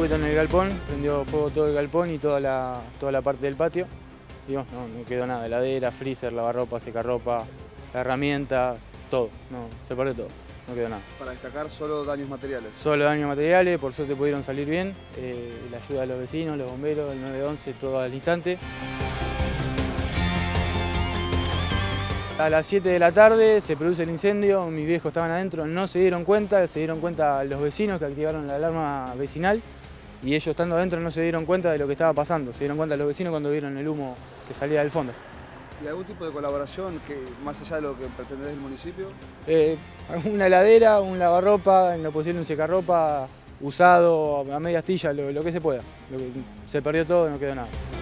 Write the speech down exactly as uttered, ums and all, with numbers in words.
circuito en el galpón, prendió fuego todo el galpón y toda la, toda la parte del patio. Y bueno, no, no quedó nada, heladera, freezer, lavarropa, secarropa, herramientas, todo, no, se perdió todo, no quedó nada. Para destacar, solo daños materiales. Solo daños materiales, por suerte pudieron salir bien, eh, la ayuda de los vecinos, los bomberos, el nueve once, todo al instante. A las siete de la tarde se produce el incendio, mis viejos estaban adentro, no se dieron cuenta, se dieron cuenta los vecinos que activaron la alarma vecinal y ellos estando adentro no se dieron cuenta de lo que estaba pasando, se dieron cuenta los vecinos cuando vieron el humo que salía del fondo. ¿Y algún tipo de colaboración que, más allá de lo que pretendés del municipio? Eh, una heladera, un lavarropa, en lo posible un secarropa usado, a media astilla, lo, lo que se pueda. Lo que, se perdió todo, no quedó nada.